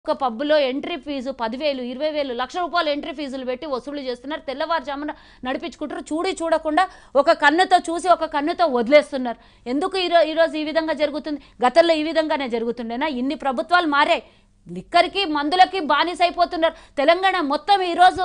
ఒక పబ్బులో entry fee 10,000, 20,000, లక్ష రూపాయలు entry ఫీజులు పెట్టి వసూలు చేస్తున్నారు. తెల్లవారుజామున నడిపించుకుంటారు. చూడకుండా ఒక కన్నుతో చూసి ఒక కన్నుతో వదిలేస్తున్నారు. ఎందుకు ఈరోజు ఈ విధంగా జరుగుతుంది? గతంలో ఈ విధంగానే జరుగుతుండేనా? ఇన్ని ప్రభుత్వాలు మారాయి. లిక్కర్కి మందులకి బానిస అయిపోతున్నారు. తెలంగాణ మొత్తం ఈరోజు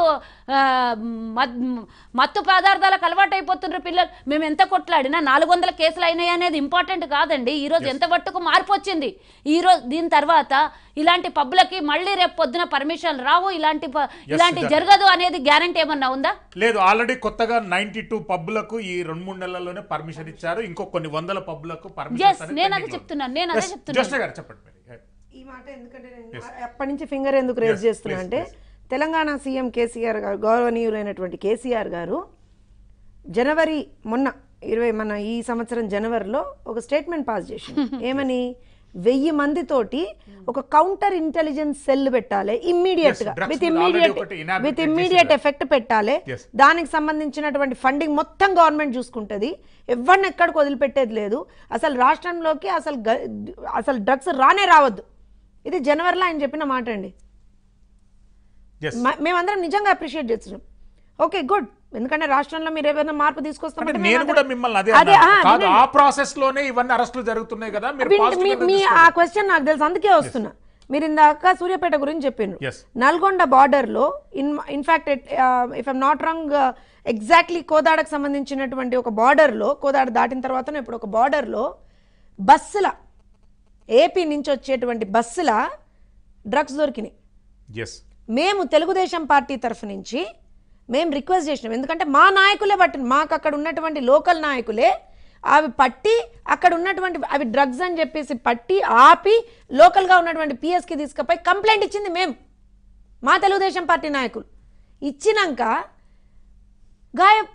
మత్తు పదార్థాలకు అలవాటు అయిపోతున్నారు పిల్లలు. మేము ఎంత కొట్లాడినా 400 కేసులు అయినాయి అనేది ఇంపార్టెంట్ కాదండి. ఈరోజు ఎంత మట్టుకు మార్పు వచ్చింది. ఈరోజు దీని తర్వాత ఇలాంటి పబ్బులకి మళ్ళీ రేపు పొద్దున పర్మిషన్ రావు, ఇలాంటి జరగదు అనేది గ్యారంటీ ఏమన్నా ఉందా? లేదు. ఆల్రెడీ కొత్తగా 92 పబ్బులకు ఈ 2-3 నెలల్లోనే పర్మిషన్ ఇచ్చారు. ఇంకో కొన్ని వందల పబ్బులకు పర్మిషన్. నేను అదే చెప్తున్నాను. చెప్పండి ఈ మాట. ఎందుకంటే ఎప్పటి నుంచి ఫింగర్ ఎందుకు రేజ్ చేస్తున్నా అంటే, తెలంగాణ సీఎం కేసీఆర్ గారు, గౌరవనీయులైనటువంటి కేసీఆర్ గారు జనవరి మన ఈ సంవత్సరం జనవరిలో ఒక స్టేట్మెంట్ పాస్ చేసింది. ఏమని? 1000 మందితోటి ఒక కౌంటర్ ఇంటెలిజెన్స్ సెల్ పెట్టాలి ఇమ్మీడియట్ గా, విత్ ఇమ్మీడియట్ ఎఫెక్ట్ పెట్టాలి. దానికి సంబంధించినటువంటి ఫండింగ్ మొత్తం గవర్నమెంట్ చూసుకుంటుంది. ఎవరిని ఎక్కడికి వదిలిపెట్టేది లేదు. అసలు రాష్ట్రంలోకి అసలు డ్రగ్స్ రావద్దు. ఇది జనవరిలో ఆయన చెప్పిన మాట అండి. మేమందరం నిజంగా అప్రిషియేట్ చేస్తున్నాం. Okay, good. ఎందుకంటే రాష్ట్రంలో మీరు ఏమైనా మార్పు తీసుకొస్తామంటే ఆ క్వశ్చన్ నాకు తెలుసు, అందుకే వస్తున్నా. మీరు ఇందాక సూర్యాపేట గురించి చెప్పిండ్రు. నల్గొండ బార్డర్ లో in fact if I'm not wrong exactly కోదాడకు సంబంధించినటువంటి ఒక బార్డర్ లో, కోదాడ దాటిన తర్వాత ఇప్పుడు ఒక బార్డర్ లో బస్సుల ఏపీ నుంచి వచ్చేటువంటి బస్సుల డ్రగ్స్ దొరికినాయి. మేము తెలుగుదేశం పార్టీ తరఫు నుంచి మేము రిక్వెస్ట్ చేసినాం. ఎందుకంటే మా నాయకులే పట్టిన, మాకు అక్కడ ఉన్నటువంటి లోకల్ నాయకులే అవి పట్టి, అక్కడ ఉన్నటువంటి అవి డ్రగ్స్ అని చెప్పేసి పట్టి ఆపి లోకల్గా ఉన్నటువంటి పిఎస్కి తీసుకుపోయి కంప్లైంట్ ఇచ్చింది మేము, మా తెలుగుదేశం పార్టీ నాయకులు. ఇచ్చినాక గాయబ్.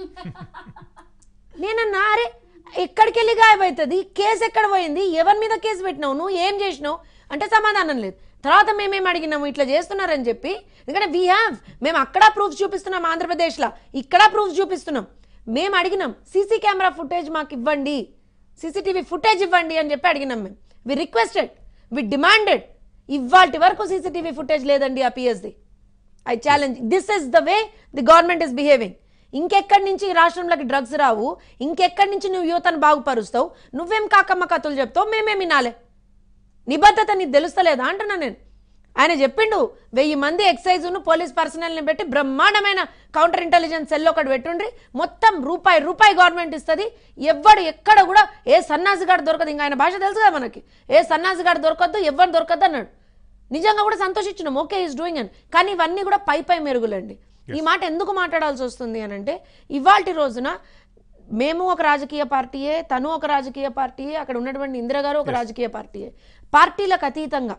నేనన్నా, అరే ఎక్కడికి వెళ్ళి గాయబవుతుంది? కేసు ఎక్కడ పోయింది? ఎవరి మీద కేసు పెట్టినావు? నువ్వు ఏం చేసినావు అంటే సమాధానం లేదు. తర్వాత మేమేం అడిగినాము, ఇట్లా చేస్తున్నారని చెప్పి. ఎందుకంటే మేము అక్కడ ప్రూఫ్స్ చూపిస్తున్నాం, ఆంధ్రప్రదేశ్లో ఇక్కడ ప్రూఫ్స్ చూపిస్తున్నాం. మేము అడిగినాం, సీసీ కెమెరా ఫుటేజ్ మాకు ఇవ్వండి, సీసీటీవీ ఫుటేజ్ ఇవ్వండి అని చెప్పి అడిగినాం. మేము వి రిక్వెస్టెడ్, వి డిమాండెడ్. ఇవాల్టి వరకు సీసీటీవీ ఫుటేజ్ లేదండి ఆ పిఎస్ది. I challenge, this is the way the government is behaving. ఇంకెక్కడి నుంచి ఈ రాష్ట్రంలోకి డ్రగ్స్ రావు, ఇంకెక్కడి నుంచి నువ్వు యువతను బాగుపరుస్తావు? నువ్వేం కాకమ్మ కథలు చెప్తావు, మేమేమి వినాలే? నిబద్ధత నీకు తెలుస్తలేదా అంటున్నా నేను. ఆయన చెప్పిండు 1000 మంది ఎక్సైజ్ను పోలీస్ పర్సనల్ని పెట్టి బ్రహ్మాండమైన కౌంటర్ ఇంటెలిజెన్స్ సెల్ ఒకటి పెట్టుండ్రి, మొత్తం రూపాయి గవర్నమెంట్ ఇస్తుంది. ఎవ్వడు ఎక్కడ కూడా ఏ సన్నాసిగాడు దొరకదు. ఇంకా ఆయన భాష తెలుసు కదా మనకి, ఏ సన్నాసిగాడు దొరకద్దు, ఎవరు దొరకద్దు అన్నాడు. నిజంగా కూడా సంతోషించినాం, ఓకే ఈజ్ డూయింగ్ అని. కానీ ఇవన్నీ కూడా పై మెరుగులండి. ఈ మాట ఎందుకు మాట్లాడాల్సి వస్తుంది అని అంటే, ఇవాల్టి రోజున మేము ఒక రాజకీయ పార్టీయే, తను ఒక రాజకీయ పార్టీయే, అక్కడ ఉన్నటువంటి ఇందిరగారు ఒక రాజకీయ పార్టీయే. పార్టీలకు అతీతంగా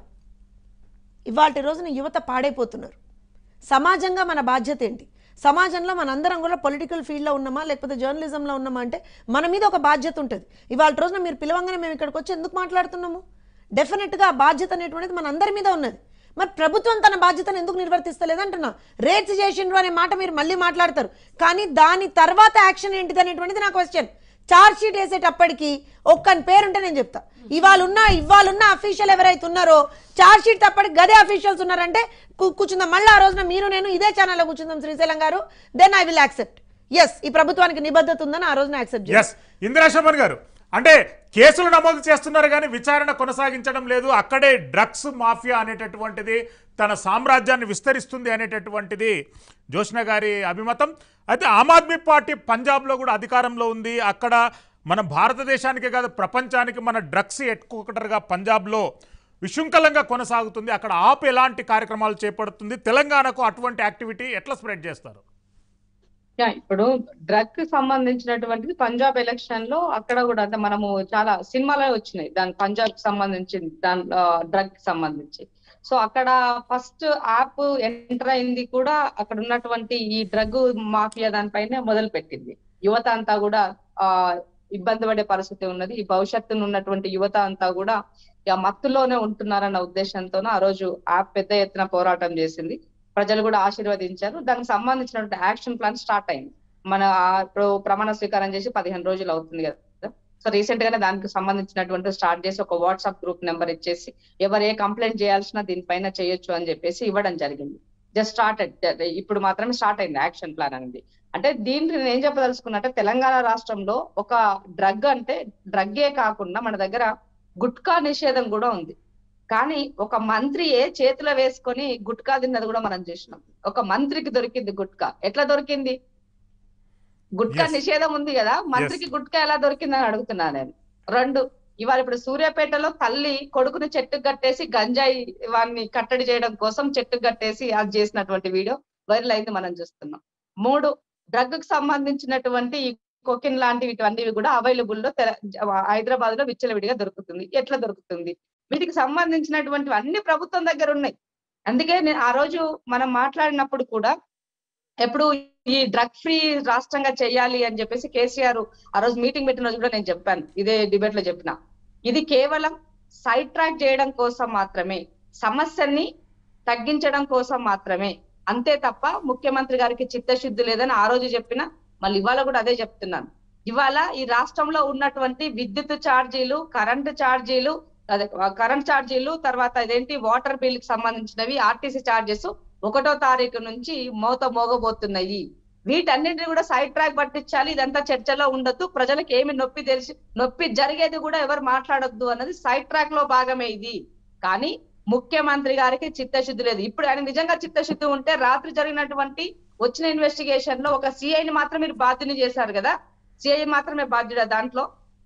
ఇవాల్టి రోజున యువత పాడైపోతున్నారు. సమాజంగా మన బాధ్యత ఏంటి? సమాజంలో మనందరం కూడా పొలిటికల్ ఫీల్డ్లో ఉన్నామా లేకపోతే జర్నలిజంలో ఉన్నామా అంటే మన మీద ఒక బాధ్యత ఉంటుంది. ఇవాళ రోజున మీరు పిలవంగానే మేము ఇక్కడికి వచ్చి ఎందుకు మాట్లాడుతున్నాము? డెఫినెట్గా ఆ బాధ్యత అనేటువంటిది మన అందరి మీద ఉన్నది. మరి ప్రభుత్వం తన బాధ్యతను ఎందుకు నిర్వర్తిస్తలేదంటున్నా. రేట్స్ చేసిండ్రు అనే మాట మీరు మళ్ళీ మాట్లాడతారు, కానీ దాని తర్వాత యాక్షన్ ఏంటిది అనేటువంటిది నా క్వశ్చన్. ఛార్జ్ షీట్ వేసేటప్పటికి ఒక్కని పేరుంటే నేను చెప్తా. ఇవాళున్న అఫీషియల్ ఎవరైతే ఉన్నారో ఛార్జ్ షీట్ తప్పటికి గదే అఫీషియల్స్ ఉన్నారంటే కూర్చుందాం. మళ్ళీ ఆ రోజున మీరు నేను ఇదే ఛానల్లో కూర్చుందాం శ్రీశైలం గారు, then I will accept. Yes, ఈ ప్రభుత్వానికి నిబద్ధత ఉందని ఆ రోజున యాక్సెప్ట్ చేస్తాను. ఇందిరాశమన్ గారు, అంటే కేసులు నమోదు చేస్తున్నారు కానీ విచారణ కొనసాగించడం లేదు. అక్కడే డ్రగ్స్ మాఫియా అనేటటువంటిది తన సామ్రాజ్యాన్ని విస్తరిస్తుంది అనేటటువంటిది జోష్న గారి అభిమతం. అయితే ఆమ్ ఆద్మీ పార్టీ పంజాబ్లో కూడా అధికారంలో ఉంది. అక్కడ మన భారతదేశానికే కాదు ప్రపంచానికి మన డ్రగ్స్ హెడ్ క్వార్టర్గా పంజాబ్లో విశృంఖలంగా కొనసాగుతుంది. అక్కడ ఆప్ ఎలాంటి కార్యక్రమాలు చేపడుతుంది? తెలంగాణకు అటువంటి యాక్టివిటీ ఎట్లా స్ప్రెడ్ చేస్తారు? ఇప్పుడు డ్రగ్ కి సంబంధించినటువంటిది పంజాబ్ ఎలక్షన్ లో అక్కడ కూడా అంటే మనము చాలా సినిమాలే వచ్చినాయి దాని పంజాబ్ కి సంబంధించి, దాని డ్రగ్ కి సంబంధించి. సో అక్కడ ఫస్ట్ యాప్ ఎంటర్ అయింది కూడా అక్కడ ఉన్నటువంటి ఈ డ్రగ్ మాఫియా దానిపైనే మొదలు పెట్టింది. యువత అంతా కూడా ఇబ్బంది పడే పరిస్థితి ఉన్నది. ఈ భవిష్యత్తును ఉన్నటువంటి యువత అంతా కూడా ఇక మత్తులోనే ఉంటున్నారన్న ఉద్దేశంతో ఆ రోజు యాప్ పెద్ద ఎత్తున పోరాటం చేసింది. ప్రజలు కూడా ఆశీర్వదించారు. దానికి సంబంధించినటువంటి యాక్షన్ ప్లాన్ స్టార్ట్ అయింది. మన ఇప్పుడు ప్రమాణ స్వీకారం చేసి 15 రోజులు అవుతుంది కదా. సో రీసెంట్ గానే దానికి సంబంధించినటువంటి స్టార్ట్ చేసి ఒక వాట్సాప్ గ్రూప్ నెంబర్ ఇచ్చేసి ఎవరు ఏ కంప్లైంట్ చేయాల్సిన దీనిపైన చేయొచ్చు అని చెప్పేసి ఇవ్వడం జరిగింది. జస్ట్ స్టార్టెడ్, ఇప్పుడు మాత్రమే స్టార్ట్ అయింది యాక్షన్ ప్లాన్ అనేది. అంటే దీనికి నేను ఏం చెప్పదలుచుకున్నట్టే తెలంగాణ రాష్ట్రంలో ఒక డ్రగ్ అంటే డ్రగ్గే కాకుండా మన దగ్గర గుట్కా నిషేధం కూడా ఉంది. కానీ ఒక మంత్రియే చేతిలో వేసుకొని గుట్కా తిన్నది కూడా మనం చూసినాం. ఒక మంత్రికి దొరికింది గుట్కా, ఎట్లా దొరికింది? గుట్కా నిషేధం ఉంది కదా, మంత్రికి గుట్కా ఎలా దొరికిందని అడుగుతున్నా నేను. 2, ఇవాళ ఇప్పుడు సూర్యాపేటలో తల్లి కొడుకుని చెట్టుకు కట్టేసి గంజాయి వాడిని కట్టడి చేయడం కోసం చెట్టుకు కట్టేసి అది చేసినటువంటి వీడియో వైరల్ అయింది, మనం చూస్తున్నాం. 3, డ్రగ్ కు సంబంధించినటువంటి కొకిన్ లాంటివి ఇవన్నీ కూడా అవైలబుల్ లో హైదరాబాద్ లో విచ్చలవిడిగా దొరుకుతుంది. ఎట్లా దొరుకుతుంది? వీటికి సంబంధించినటువంటివి అన్ని ప్రభుత్వం దగ్గర ఉన్నాయి. అందుకే నేను ఆ రోజు మనం మాట్లాడినప్పుడు కూడా ఎప్పుడు ఈ డ్రగ్ ఫ్రీ రాష్ట్రంగా చేయాలి అని చెప్పేసి కేసీఆర్ ఆ రోజు మీటింగ్ పెట్టిన రోజు కూడా నేను చెప్పాను, ఇదే డిబేట్ లో చెప్పిన, ఇది కేవలం సైడ్ ట్రాక్ చేయడం కోసం మాత్రమే, సమస్యని తగ్గించడం కోసం మాత్రమే, అంతే తప్ప ముఖ్యమంత్రి గారికి చిత్తశుద్ధి లేదని ఆ రోజు చెప్పిన, మళ్ళీ ఇవాళ కూడా అదే చెప్తున్నాను. ఇవాళ ఈ రాష్ట్రంలో ఉన్నటువంటి విద్యుత్ ఛార్జీలు, కరెంటు ఛార్జీలు, తర్వాత ఇదేంటి వాటర్ బిల్ కి సంబంధించినవి, ఆర్టీసీ ఛార్జెస్ 1వ తారీఖు నుంచి మోగబోతున్నాయి. వీటన్నింటినీ కూడా సైడ్ ట్రాక్ పట్టించాలి. ఇదంతా చర్చలో ఉండొద్దు, ప్రజలకు ఏమి నొప్పి జరిగేది కూడా ఎవరు మాట్లాడొద్దు అన్నది సైడ్ ట్రాక్ లో భాగమే ఇది. కానీ ముఖ్యమంత్రి గారికి చిత్తశుద్ధి లేదు. ఇప్పుడు ఆయన నిజంగా చిత్తశుద్ధి ఉంటే రాత్రి జరిగినటువంటి వచ్చిన ఇన్వెస్టిగేషన్ లో ఒక సిఐని మాత్రం మీరు బాధ్యుని చేశారు కదా, సిఐ మాత్రమే బాధ్యుడా దాంట్లో?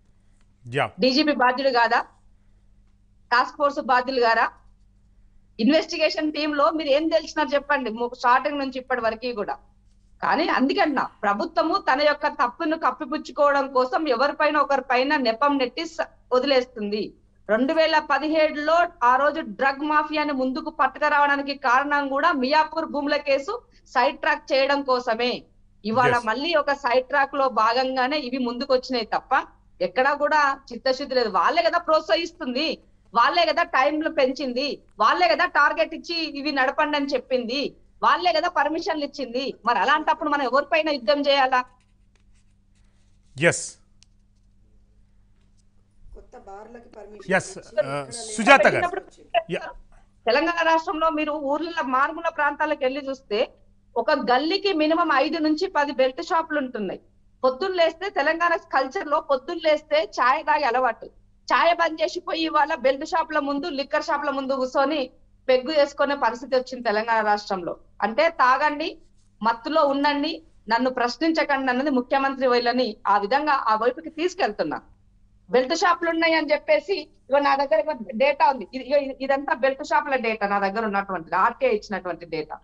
డీజీపీ బాధ్యుడు కాదా? టాస్క్ ఫోర్స్ బాధ్యులు గారా? ఇన్వెస్టిగేషన్ టీమ్ లో మీరు ఏం తెలిసినారు చెప్పండి స్టార్టింగ్ నుంచి ఇప్పటి వరకు కూడా. కానీ అందుకన్నా ప్రభుత్వము తన యొక్క తప్పును కప్పిపుచ్చుకోవడం కోసం ఒకరిపైన నెపం నెట్టి వదిలేస్తుంది. 2017లో ఆ రోజు డ్రగ్ మాఫియాని ముందుకు పట్టుకురావడానికి కారణం కూడా మియాపూర్ భూముల కేసు సైడ్ ట్రాక్ చేయడం కోసమే. ఇవాళ మళ్ళీ ఒక సైడ్ ట్రాక్ లో భాగంగానే ఇవి ముందుకు వచ్చినాయి తప్ప ఎక్కడా కూడా చిత్తశుద్ధి లేదు. వాళ్ళే కదా ప్రోత్సహిస్తుంది, వాళ్ళే కదా టైంలు పెంచింది, వాళ్ళే కదా టార్గెట్ ఇచ్చి ఇవి నడపండి అని చెప్పింది, వాళ్ళే కదా పర్మిషన్లు ఇచ్చింది. మరి అలాంటప్పుడు మనం ఎవరిపైన యుద్ధం చేయాలా? సుజాత గారు, తెలంగాణ రాష్ట్రంలో మీరు ఊర్ల మారుమూల ప్రాంతాలకు వెళ్ళి చూస్తే ఒక గల్లీకి మినిమం 5 నుంచి 10 బెల్ట్ షాపులు ఉంటున్నాయి. పొద్దున్న లేస్తే తెలంగాణ కల్చర్ లో పొద్దున్న లేస్తే ఛాయ్ తాగే అలవాటు, ఛాయ్ బంద్ చేసిపోయి ఇవాళ బెల్ట్ షాపుల ముందు, లిక్కర్ షాపుల ముందు కూర్చొని పెగ్గు చేసుకునే పరిస్థితి వచ్చింది తెలంగాణ రాష్ట్రంలో. అంటే తాగండి, మత్తులో ఉండండి, నన్ను ప్రశ్నించకండి అన్నది ముఖ్యమంత్రి వీళ్ళని ఆ విధంగా ఆ వైపుకి తీసుకెళ్తున్నా. బెల్ట్ షాపులు ఉన్నాయి అని చెప్పేసి ఇగో నా దగ్గర డేటా ఉంది, ఇదంతా బెల్ట్ షాపుల డేటా నా దగ్గర ఉన్నటువంటి ఆర్టీఐ ఇచ్చినటువంటి డేటా.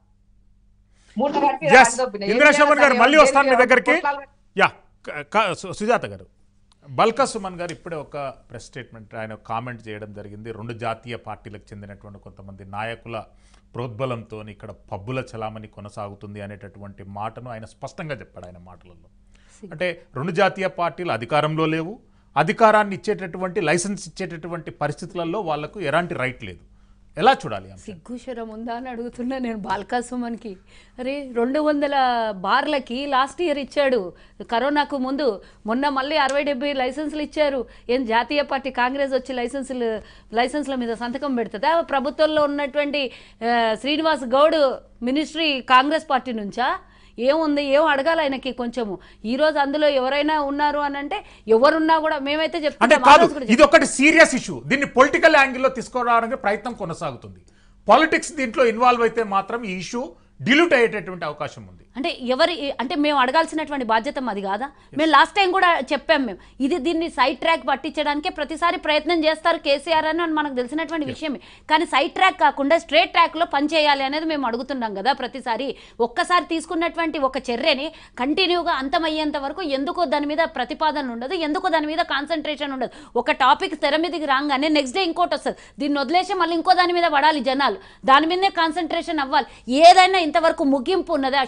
ఇంద్రశోభన్ గారు మళ్ళీ వస్తాను మీ దగ్గరికి. సుజాత గారు, బల్కా సుమన్ గారు ఇప్పుడే ఒక ప్రెస్ స్టేట్మెంట్, ఆయన కామెంట్ చేయడం జరిగింది. 2 జాతీయ పార్టీలకు చెందినటువంటి కొంతమంది నాయకుల ప్రోద్బలంతో ఇక్కడ పబ్బుల చలామణి కొనసాగుతుంది అనేటటువంటి మాటను ఆయన స్పష్టంగా చెప్పాడు ఆయన మాటలలో. అంటే 2 జాతీయ పార్టీలు అధికారంలో లేవు, అధికారాన్ని ఇచ్చేటటువంటి లైసెన్స్ ఇచ్చేటటువంటి పరిస్థితులలో వాళ్లకు ఎలాంటి రైట్ లేదు. ఎలా చూడాలి? సిగ్గుశరం ఉందా అని అడుగుతున్నా నేను బాల్కా సుమన్కి. అరే 200 బార్లకి లాస్ట్ ఇయర్ ఇచ్చాడు కరోనాకు ముందు, మొన్న మళ్ళీ 60-70 లైసెన్సులు ఇచ్చారు. ఏం జాతీయ పార్టీ కాంగ్రెస్ వచ్చి లైసెన్సుల మీద సంతకం పెడుతుందా? ప్రభుత్వంలో ఉన్నటువంటి శ్రీనివాస్ గౌడ్ మినిస్ట్రీ కాంగ్రెస్ పార్టీ నుంచా? ఏముంది, ఏం అడగాలి ఆయనకి కొంచెము. ఈ రోజు అందులో ఎవరైనా ఉన్నారు అని అంటే ఎవరున్నా కూడా మేమైతే చెప్తాం. ఇది ఒకటి సీరియస్ ఇష్యూ, దీన్ని పొలిటికల్ యాంగిల్లో తీసుకురావడానికి ప్రయత్నం కొనసాగుతుంది. పాలిటిక్స్ దీంట్లో ఇన్వాల్వ్ అయితే మాత్రం ఈ ఇష్యూ డిల్యూట్ అయ్యేటటువంటి అవకాశం ఉంది. అంటే మేము అడగాల్సినటువంటి బాధ్యత అది కాదా? మేము లాస్ట్ టైం కూడా చెప్పాం, మేము దీన్ని సైడ్ ట్రాక్ పట్టించడానికే ప్రతిసారి ప్రయత్నం చేస్తారు కేసీఆర్ అని మనకు తెలిసినటువంటి విషయమే. కానీ సైడ్ ట్రాక్ కాకుండా స్ట్రేట్ ట్రాక్ లో పనిచేయాలి అనేది మేము అడుగుతున్నాం కదా ప్రతిసారి. ఒక్కసారి తీసుకున్నటువంటి ఒక చర్యని కంటిన్యూగా అంతమయ్యేంత వరకు ఎందుకో దాని మీద ప్రతిపాదన ఉండదు, ఎందుకో దాని మీద కాన్సన్ట్రేషన్ ఉండదు. ఒక టాపిక్ తెర మీదకి రాగానే నెక్స్ట్ డే ఇంకోటి వస్తుంది, దీన్ని వదిలేసి మళ్ళీ ఇంకో దాని మీద పడాలి జనాలు, దాని మీదనే కాన్సన్ట్రేషన్ అవ్వాలి. ఏదైనా ఇంతవరకు ముగింపు ఉన్నదా? శుభం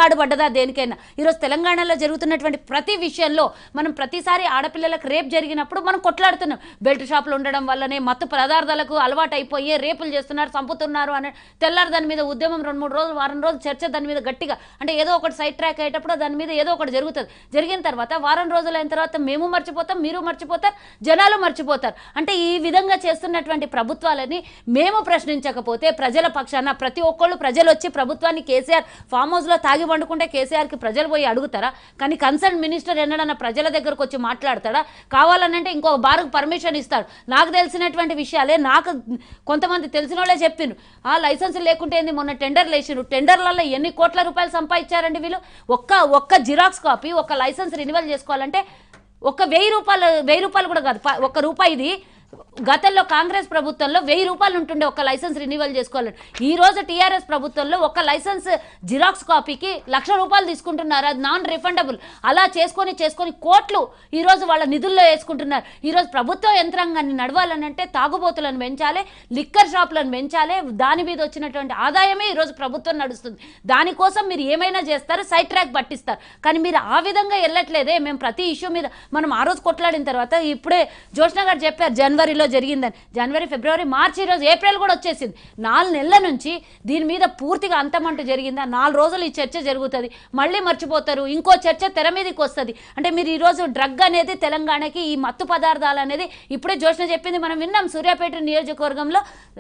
కార్డు పడ్డదా దేనికైనా? ఈరోజు తెలంగాణలో జరుగుతున్నటువంటి ప్రతి విషయంలో మనం ప్రతిసారి ఆడపిల్లలకు రేప్ జరిగినప్పుడు మనం కొట్లాడుతున్నాం. బెల్ట్ షాపులు ఉండడం వల్లనే మత్తు పదార్థాలకు అలవాటు అయిపోయి రేపులు చేస్తున్నారు, చంపుతున్నారు అని తెల్లారు దాని మీద ఉద్యమం 2-3 రోజులు, వారం రోజులు చర్చ దాని మీద గట్టిగా, అంటే ఏదో ఒకటి సైడ్ ట్రాక్ అయ్యేటప్పుడు దాని మీద ఏదో ఒకటి జరుగుతుంది. జరిగిన తర్వాత వారం రోజులు అయిన తర్వాత మేము మర్చిపోతాం, మీరు మర్చిపోతారు, జనాలు మర్చిపోతారు. అంటే ఈ విధంగా చేస్తున్నటువంటి ప్రభుత్వాలని మేము ప్రశ్నించకపోతే ప్రజల పక్షాన ప్రతి ఒక్కళ్ళు ప్రజలు వచ్చి ప్రభుత్వాన్ని కేసీఆర్ ఫామ్ హౌస్లో తాగి వండుకుంటే కేసీఆర్కి ప్రజలు పోయి అడుగుతారా? కానీ కన్సర్న్ మినిస్టర్ ఎన్నడన్నా ప్రజల దగ్గరకు వచ్చి మాట్లాడతాడా? కావాలనంటే ఇంకో బారుకు పర్మిషన్ ఇస్తాడు. నాకు తెలిసినటువంటి విషయాలే నాకు కొంతమంది తెలిసిన వాళ్ళే చెప్పిండ్రు. ఆ లైసెన్స్ లేకుంటే ఏంది, మొన్న టెండర్లు వేసిండ్రు, టెండర్లలో ఎన్ని కోట్ల రూపాయలు సంపాదించారండి వీళ్ళు. ఒక్క జిరాక్స్ కాపీ, ఒక లైసెన్స్ రెన్యువల్ చేసుకోవాలంటే ఒక 1000 రూపాయలు కూడా కాదు, ₹1 గతంలో కాంగ్రెస్ ప్రభుత్వంలో 1000 రూపాయలు ఉంటుండే ఒక లైసెన్స్ రెన్యువల్ చేసుకోవాలని. ఈ రోజు టీఆర్ఎస్ ప్రభుత్వంలో ఒక లైసెన్స్ జిరాక్స్ కాపీకి ₹1,00,000 తీసుకుంటున్నారు. అది నాన్ రిఫండబుల్. అలా చేసుకొని కోట్లు ఈ రోజు వాళ్ళ నిధుల్లో వేసుకుంటున్నారు. ఈ రోజు ప్రభుత్వ యంత్రాంగాన్ని నడవాలని అంటే తాగుబోతులను పెంచాలి, లిక్కర్ షాపులను పెంచాలి. దాని మీద వచ్చినటువంటి ఆదాయమే ఈ రోజు ప్రభుత్వం నడుస్తుంది. దానికోసం మీరు ఏమైనా చేస్తారు, సైడ్ ట్రాక్ పట్టిస్తారు. కానీ మీరు ఆ విధంగా వెళ్ళట్లేదే. మేము ప్రతి ఇష్యూ మీద మనం ఆ రోజు కొట్లాడిన తర్వాత ఇప్పుడే జోష్న గారు చెప్పారు జనవరిలో జరిగిందని. జనవరి, ఫిబ్రవరి, మార్చి, ఈరోజు ఏప్రిల్ కూడా వచ్చేసింది. 4 నెలల నుంచి దీని మీద పూర్తిగా అంతమంటూ జరిగిందా? 4 రోజులు ఈ చర్చ జరుగుతుంది, మళ్ళీ మర్చిపోతారు, ఇంకో చర్చ తెర మీదకి వస్తుంది. అంటే మీరు ఈరోజు డ్రగ్ అనేది తెలంగాణకి, ఈ మత్తు పదార్థాలు అనేది ఇప్పుడే జోష్న చెప్పింది, మనం విన్నాం. సూర్యాపేట నియోజకవర్గంలో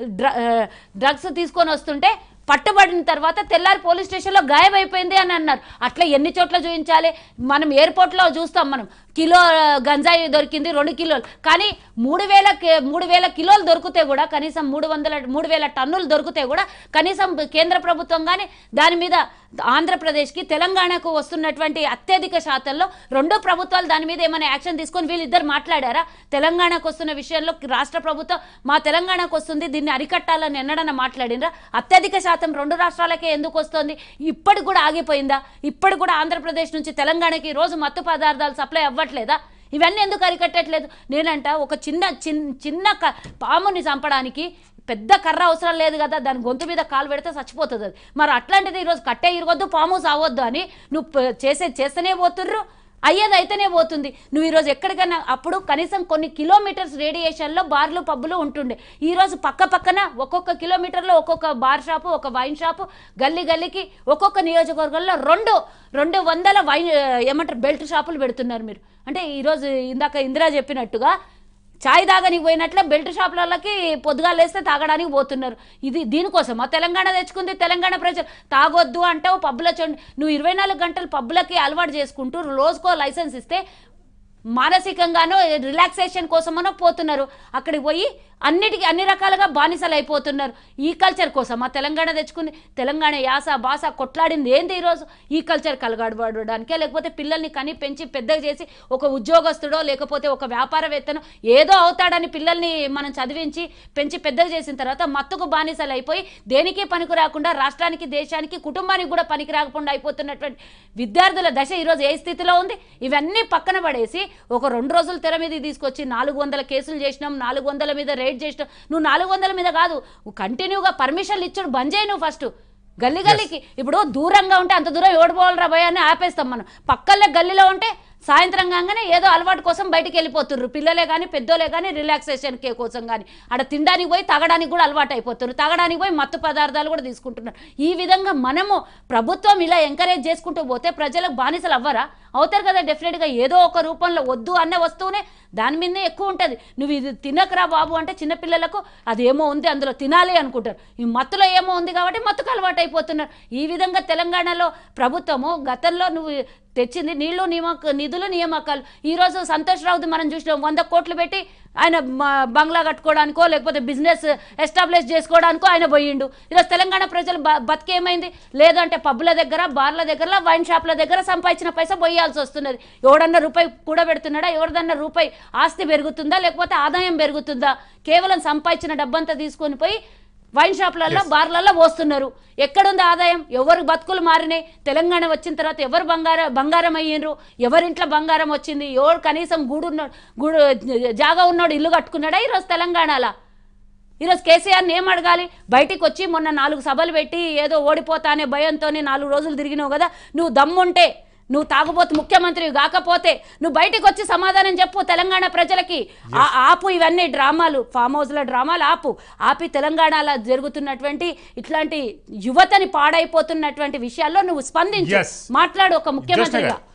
డ్రగ్స్ తీసుకొని వస్తుంటే పట్టుబడిన తర్వాత తెల్లారి పోలీస్ స్టేషన్లో గాయమైపోయింది అని అన్నారు. అట్లా ఎన్ని చోట్ల చూపించాలి? మనం ఎయిర్పోర్ట్లో చూస్తాం, మనం కిలో గంజాయి దొరికింది 2 కిలోలు, కానీ 3,000 కిలోలు దొరికితే కూడా, కనీసం 3,000 టన్నులు దొరికితే కూడా కనీసం కేంద్ర ప్రభుత్వం కానీ దాని మీద ఆంధ్రప్రదేశ్కి తెలంగాణకు వస్తున్నటువంటి అత్యధిక శాతంలో 2 ప్రభుత్వాలు దాని మీద ఏమైనా యాక్షన్ తీసుకొని వీళ్ళిద్దరు మాట్లాడారా? తెలంగాణకు వస్తున్న విషయంలో రాష్ట్ర ప్రభుత్వం మా తెలంగాణకు వస్తుంది, దీన్ని అరికట్టాలని ఎన్నడన్నా మాట్లాడినరా? అత్యధిక శాతం 2 రాష్ట్రాలకే ఎందుకు వస్తుంది? ఇప్పటికి కూడా ఆగిపోయిందా? ఇప్పటికి కూడా ఆంధ్రప్రదేశ్ నుంచి తెలంగాణకి రోజు మత్తు పదార్థాలు సప్లై అవ్వట్లేదా? ఇవన్నీ ఎందుకు అరికట్టట్లేదు? నేనంట ఒక చిన్న పాముని చంపడానికి పెద్ద కర్ర అవసరం లేదు కదా, దాని గొంతు మీద కాలు పెడితే చచ్చిపోతుంది అది. మరి అట్లాంటిది ఈరోజు కట్టే ఇరగొద్దు, పాము సావద్దు అని నువ్వు చేస్తేనే పోతుర్రు, అయ్యేది అయితేనే పోతుంది. నువ్వు ఈరోజు ఎక్కడికైనా అప్పుడు కనీసం కొన్ని కిలోమీటర్స్ రేడియేషన్లో బార్లు పబ్బులు ఉంటుండే. ఈరోజు పక్కన ఒక్కొక్క కిలోమీటర్లో ఒక్కొక్క బార్ షాపు, ఒక వైన్ షాపు, గల్లీకి ఒక్కొక్క నియోజకవర్గంలో 200 వైన్ ఏమంటారు బెల్ట్ షాపులు పెడుతున్నారు మీరు. అంటే ఈరోజు ఇందాక ఇందిరా చెప్పినట్టుగా చాయ్ తాగనికి పోయినట్లే బెల్ట్ షాపులకి పొద్దుగాలు వేస్తే తాగడానికి పోతున్నారు. ఇది దీనికోసం తెలంగాణ తెచ్చుకుంది. తెలంగాణ ప్రజలు తాగొద్దు అంటావు, పబ్బుల నువ్వు 24 గంటలు పబ్బులకి అలవాటు చేసుకుంటూ రోజుకో లైసెన్స్ ఇస్తే మానసికంగానో రిలాక్సేషన్ కోసమనో పోతున్నారు. అక్కడికి పోయి అన్ని రకాలుగా బానిసలు అయిపోతున్నారు. ఈ కల్చర్ కోసం తెలంగాణ తెచ్చుకుంది. తెలంగాణ యాస భాష కొట్లాడింది ఏంది ఈరోజు? ఈ కల్చర్ కలగడబడడానికే, లేకపోతే పిల్లల్ని కని పెంచి పెద్దగా చేసి ఒక ఉద్యోగస్తుడో లేకపోతే ఒక వ్యాపారవేత్తనో ఏదో అవుతాడని పిల్లల్ని మనం చదివించి పెంచి పెద్దగా చేసిన తర్వాత మత్తుకు బానిసలు అయిపోయి దేనికి పనికి రాకుండా రాష్ట్రానికి, దేశానికి, కుటుంబానికి కూడా పనికి రాకుండా అయిపోతున్నటువంటి విద్యార్థుల దశ ఈరోజు ఏ స్థితిలో ఉంది? ఇవన్నీ పక్కన పడేసి ఒక 2 రోజులు తెర మీద తీసుకొచ్చి 400 కేసులు చేసినాం, 400 మీద రైడ్ చేసినాం. నువ్వు 400 మీద కాదు, కంటిన్యూగా పర్మిషన్లు ఇచ్చాడు బంద్ చేయి. నువ్వు ఫస్ట్ గల్లీకి ఇప్పుడు దూరంగా ఉంటే అంత దూరం ఓడిపోవాలరా భయ అని ఆపేస్తాం మనం. పక్కనే గల్లీలో ఉంటే సాయంత్రం కాగానే ఏదో అలవాటు కోసం బయటికి వెళ్ళిపోతుర్రు పిల్లలే కానీ పెద్దోలే కానీ, రిలాక్సేషన్ కే కోసం కానీ. అక్కడ తినడానికి పోయి తాగడానికి కూడా అలవాటు అయిపోతున్నారు, తాగడానికి పోయి మత్తు పదార్థాలు కూడా తీసుకుంటున్నారు. ఈ విధంగా మనము ప్రభుత్వం ఇలా ఎంకరేజ్ చేసుకుంటూ పోతే ప్రజలకు బానిసలు అవ్వరా? అవుతారు కదా డెఫినెట్గా. ఏదో ఒక రూపంలో వద్దు అన్న వస్తువునే దాని మీదనే ఎక్కువ ఉంటుంది. నువ్వు ఇది తినకరా బాబు అంటే చిన్నపిల్లలకు అది ఏమో ఉంది అందులో తినాలి అనుకుంటారు. ఈ మత్తులో ఏమో ఉంది కాబట్టి మత్తుకు అలవాటు అయిపోతున్నారు. ఈ విధంగా తెలంగాణలో ప్రభుత్వము గతంలో నువ్వు తెచ్చింది నిధులు నియామకాలు. ఈరోజు సంతోష్ రావుది మనం చూసినాం, 100 కోట్లు పెట్టి ఆయన బంగ్లా కట్టుకోవడానికో లేకపోతే బిజినెస్ ఎస్టాబ్లిష్ చేసుకోవడానికో ఆయన పోయిండు. ఈరోజు తెలంగాణ ప్రజలు బతికేమైంది? లేదంటే పబ్బుల దగ్గర, బార్ల దగ్గర, వైన్ షాప్ల దగ్గర సంపాదించిన పైసా పోయాల్సి వస్తున్నది. ఎవడన్నా రూపాయి కూడా పెడుతున్నాడా? ఎవరిదన్నా రూపాయి ఆస్తి పెరుగుతుందా లేకపోతే ఆదాయం పెరుగుతుందా? కేవలం సంపాదించిన డబ్బంతా తీసుకొని పోయి వైన్ షాప్లలో, బార్లలో పోస్తున్నారు. ఎక్కడుంది ఆదాయం? ఎవరు బతుకులు మారినాయి? తెలంగాణ వచ్చిన తర్వాత ఎవరు బంగారం అయ్యిండ్రు? ఎవరింట్లో బంగారం వచ్చింది? ఎవరు కనీసం గూడు జాగా ఉన్నాడు ఇల్లు కట్టుకున్నాడా ఈరోజు తెలంగాణలో? ఈరోజు కేసీఆర్ని ఏం అడగాలి? బయటికి వచ్చి మొన్న 4 సభలు పెట్టి ఏదో ఓడిపోతా అనే భయంతో 4 రోజులు తిరిగినావు కదా, నువ్వు దమ్ముంటే, నువ్వు తాగుబోతు ముఖ్యమంత్రి కాకపోతే నువ్వు బయటికి వచ్చి సమాధానం చెప్పు తెలంగాణ ప్రజలకి. ఆపు ఇవన్నీ డ్రామాలు, ఫామ్ హౌస్ల డ్రామాలు ఆపి తెలంగాణలో జరుగుతున్నటువంటి ఇట్లాంటి యువతని పాడైపోతున్నటువంటి విషయాల్లో నువ్వు స్పందించు, మాట్లాడు ఒక ముఖ్యమంత్రిగా.